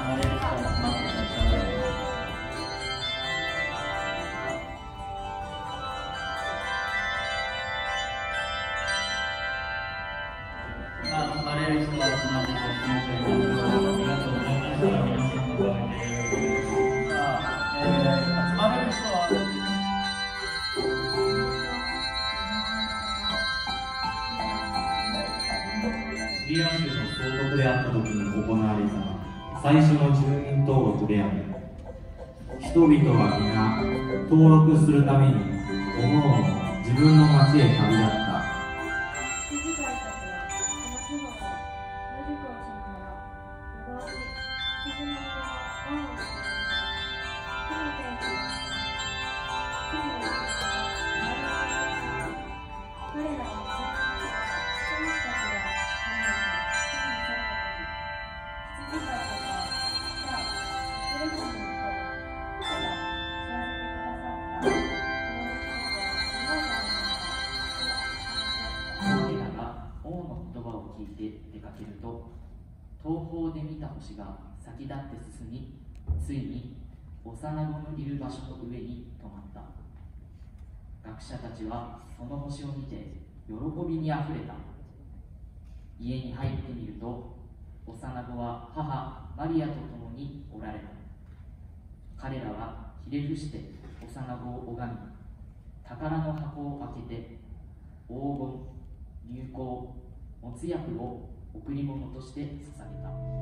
シリア州の総督であった時に行われた最初の住民登録である。人々は皆登録するためにおのおの自分の町へ旅立った。 東方で見た星が先立って進み、ついに幼子のいる場所の上に止まった。学者たちはその星を見て喜びにあふれた。家に入ってみると、幼子は母マリアと共におられた。彼らはひれ伏して幼子を拝み、宝の箱を開けて黄金、乳香、没薬を贈り物として捧げた。